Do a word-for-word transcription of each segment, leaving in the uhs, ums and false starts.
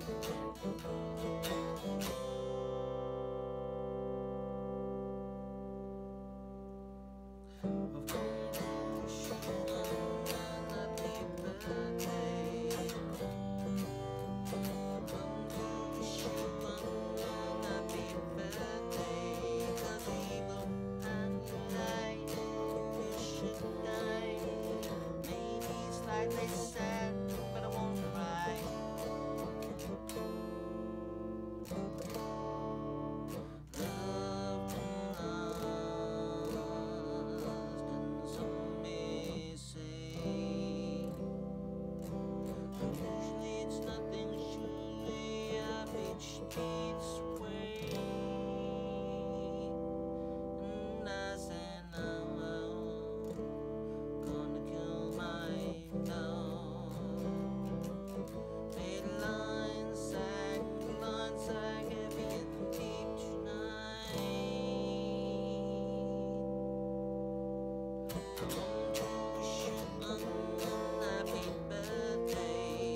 Like they said, but I won't cry. Loved and lost, and some may say, but usually it's nothing. Surely I've reached its way, and I say now I'm gonna kill my love. Made lines sag, lines sag heavy and deep tonight. I want to wish you a happy birthday.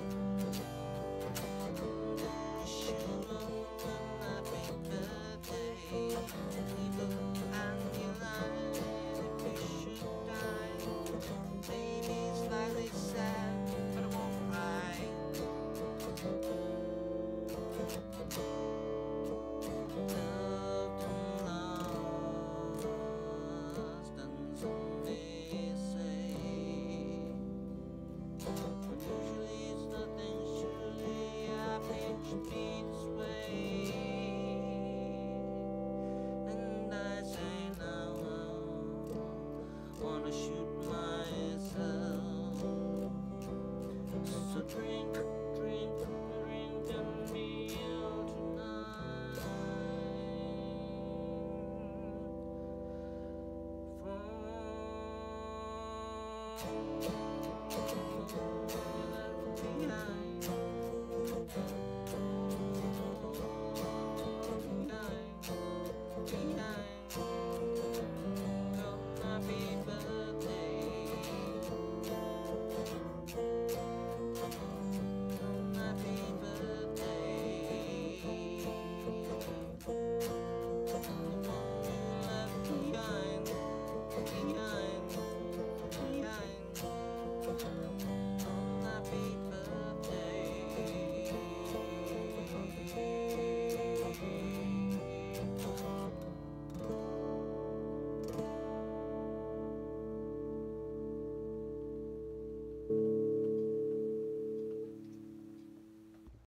I want to wish you a happy birthday. Evil and you lie if you should die. Maybe slightly sad, but I won't cry. Loved and lost, and some may say, but usually it's nothing. Surely I've reached its way, and I say now I wanna shoot myself. So drink, drink, drink and me out tonight. From you left behind.